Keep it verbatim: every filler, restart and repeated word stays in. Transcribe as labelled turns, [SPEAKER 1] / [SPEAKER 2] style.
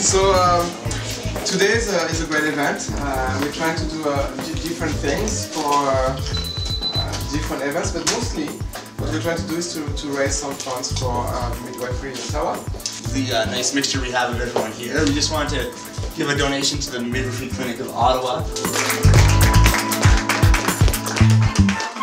[SPEAKER 1] So um, today is a, is a great event. Uh, we're trying to do uh, different things for uh, different events, but mostly what we're trying to do is to, to raise some funds for uh, midwifery in Ottawa.
[SPEAKER 2] The uh, nice mixture we have of everyone here. We just wanted to give a donation to the Midwifery Clinic of Ottawa.